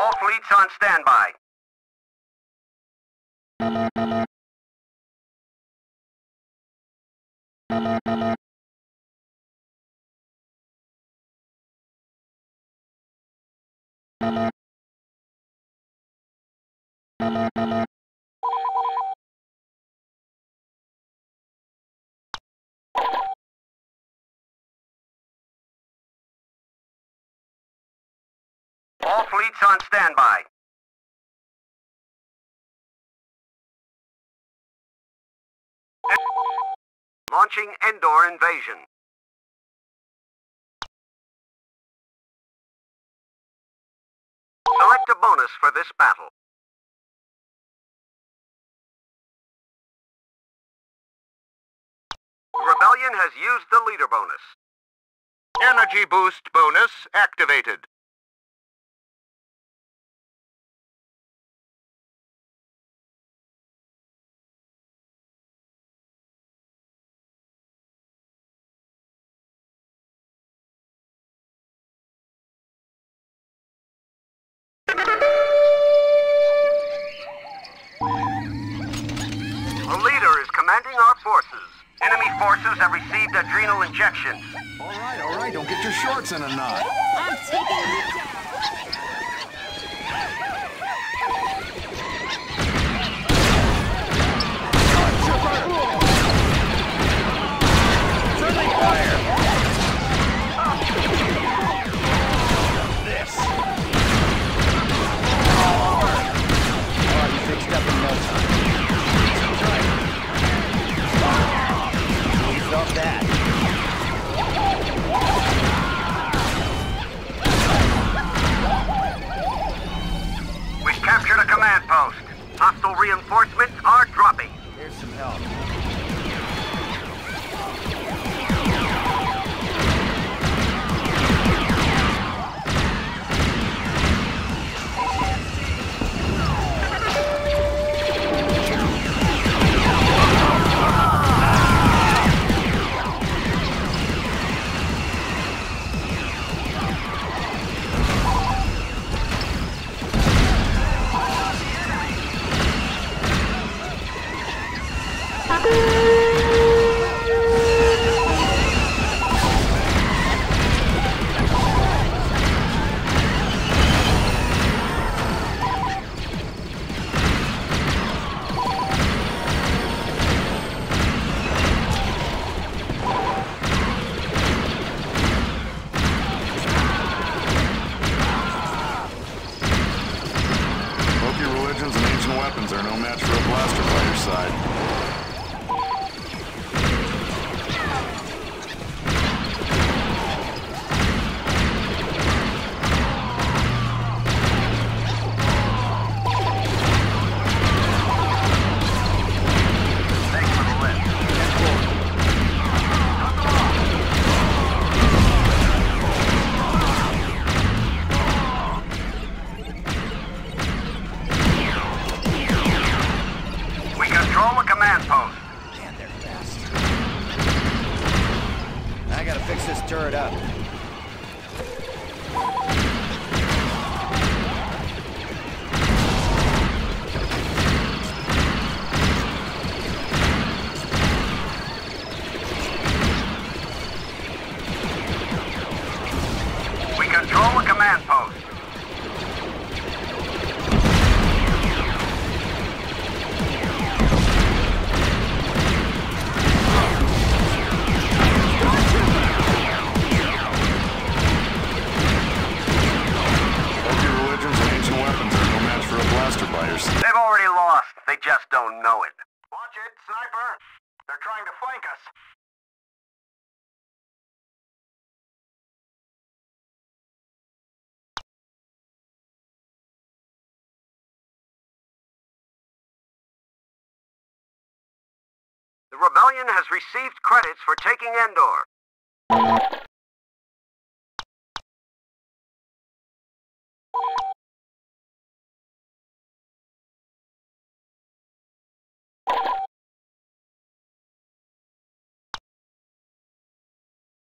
All fleets on standby. All fleets on standby. Launching Endor invasion. Select a bonus for this battle. The Rebellion has used the leader bonus. Energy boost bonus activated. The leader is commanding our forces. Enemy forces have received adrenal injections. All right, don't get your shorts in a knot. I'm taking you down. Friendly fire! This! Oh, you fixed up in no time. Ease off that. We've captured a command post. Hostile reinforcements are dropping. Here's some help. Religions and ancient weapons are no match for a blaster fighter's side. Control a command post. Man, they're fast. I gotta fix this turret up. We control a command post. They've already lost. They just don't know it. Watch it, sniper. They're trying to flank us. The Rebellion has received credits for taking Endor.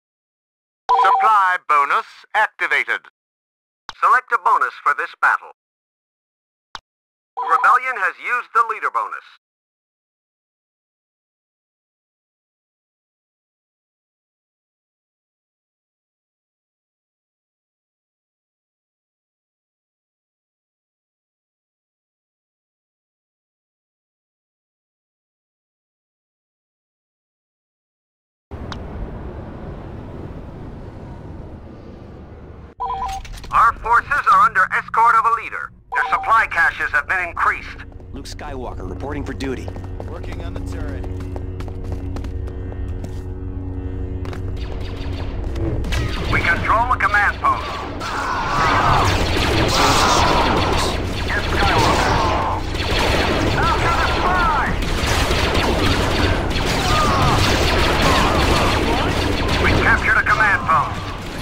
Supply bonus activated. Select a bonus for this battle. The rebellion has used the leader bonus. Our forces are under escort of a leader. Their supply caches have been increased. Luke Skywalker reporting for duty. Working on the turret. We control the command post. Get Skywalker. After the spy! We captured a command post.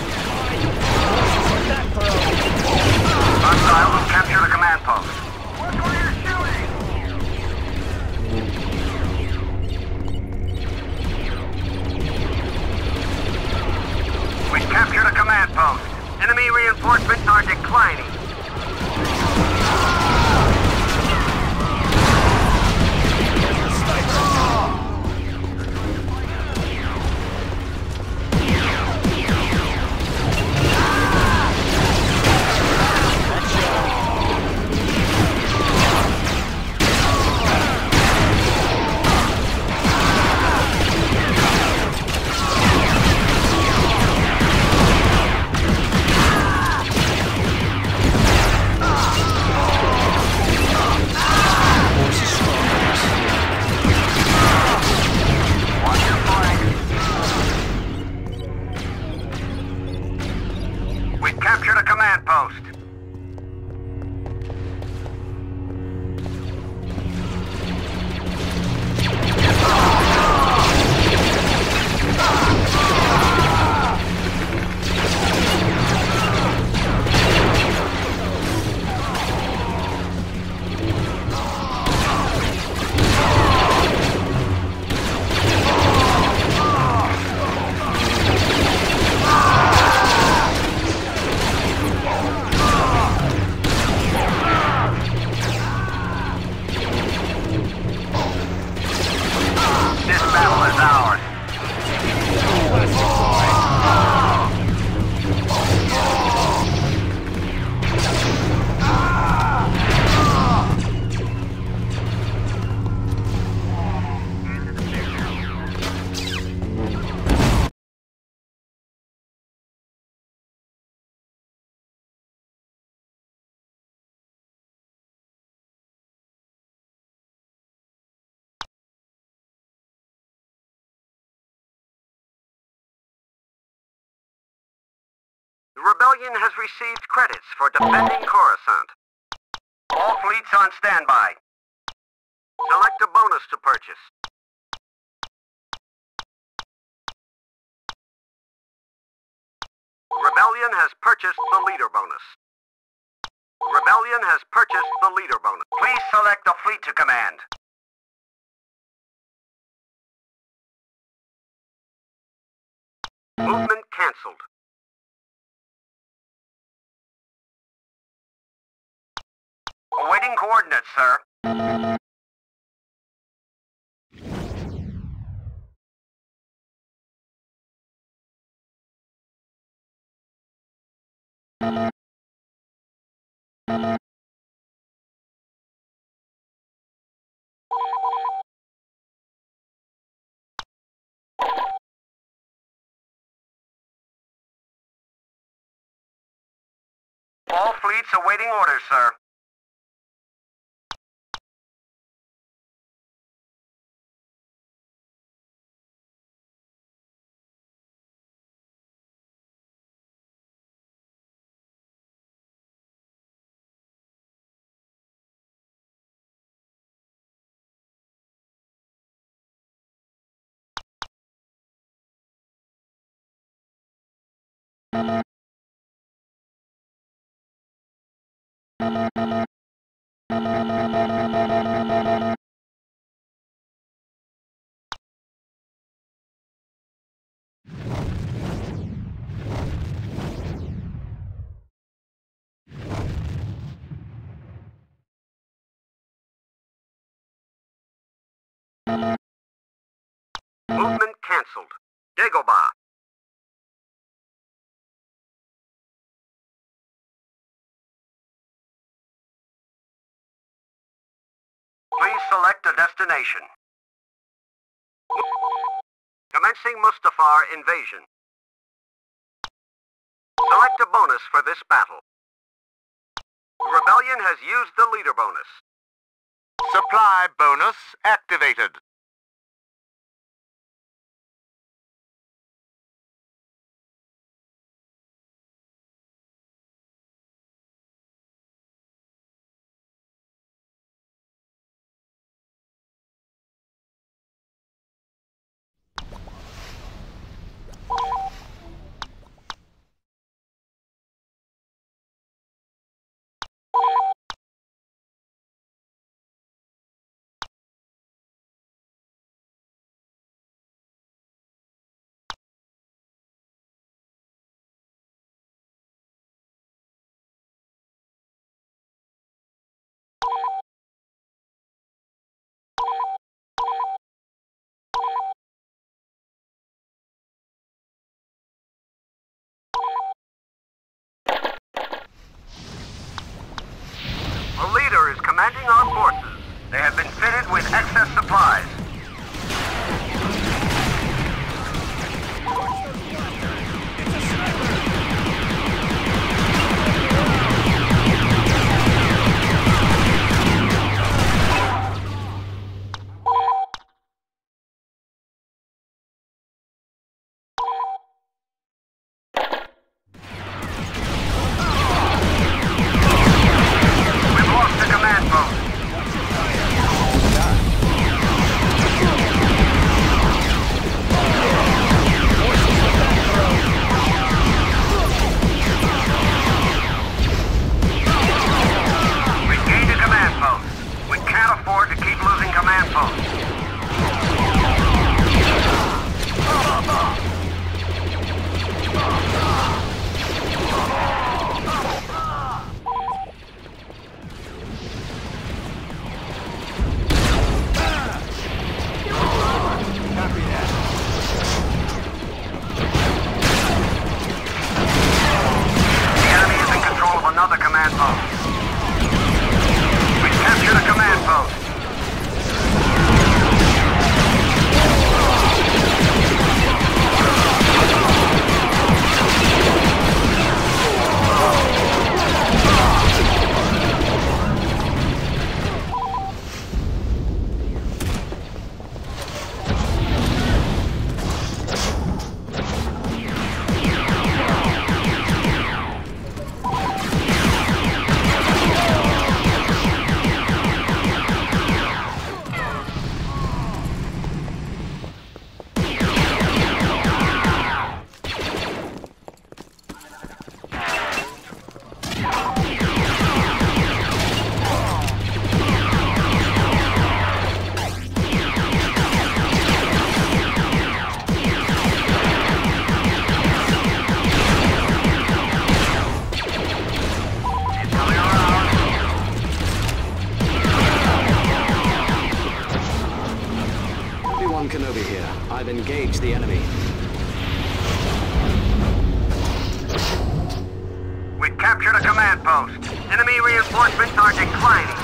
Hostiles captured a command post. Look where you're shooting! We captured a command post. Enemy reinforcements are declining. Captured a command post. The rebellion has received credits for defending Coruscant. All fleets on standby. Select a bonus to purchase. Rebellion has purchased the leader bonus. Rebellion has purchased the leader bonus. Please select a fleet to command. Movement cancelled. Awaiting coordinates, sir. All fleets awaiting orders, sir. Movement cancelled. Dagobah. Please select a destination. Commencing Mustafar invasion. Select a bonus for this battle. The rebellion has used the leader bonus. Supply bonus activated. A leader is commanding our forces. They have been fitted with excess supplies. We've lost the command post. We gained a command post. We can't afford to keep losing command posts. The enemy is in control of another command post. We captured a command post. Obi-Wan Kenobi here. I've engaged the enemy. We captured a command post. Enemy reinforcements are declining.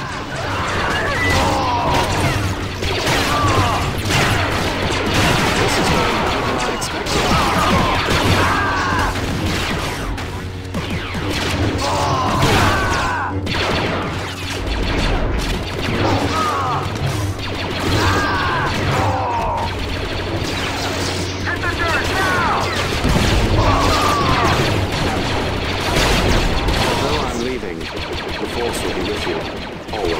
This is going better than I expected. Although I'm leaving, the Force will be with you. Always.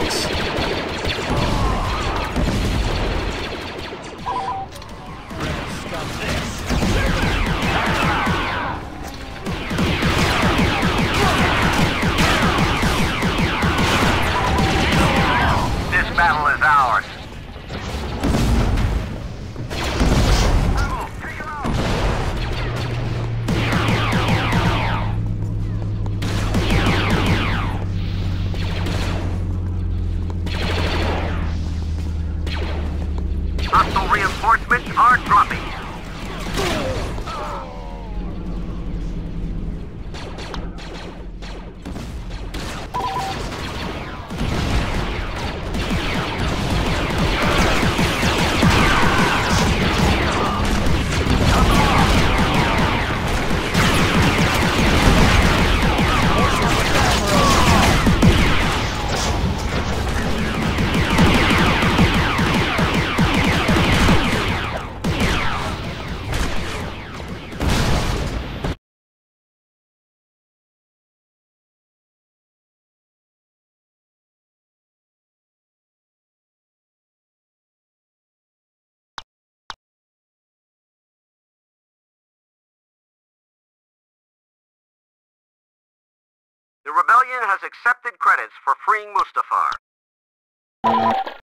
The rebellion has accepted credits for freeing Mustafar.